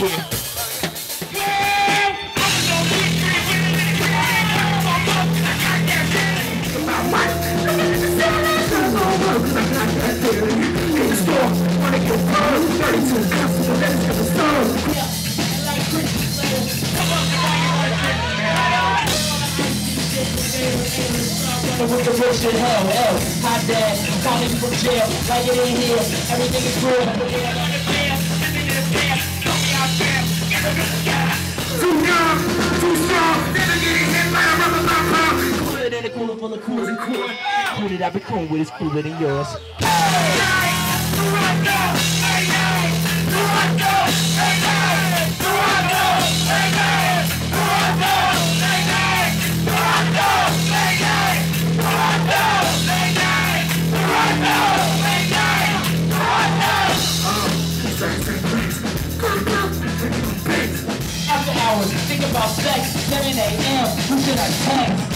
here. With the bullshit, hell, hot dad, calling you from jail, like it in here, everything is real. Too young, too strong, never getting hit by a rubber bomb. Cooler than a cooler full of coolers and cooler. Cool that I've been cool with is cooler than yours. After hours, think about sex, 7 a.m., who should I text?